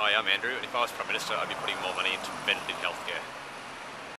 Hi, I'm Andrew, and if I was Prime Minister, I'd be putting more money into preventative healthcare.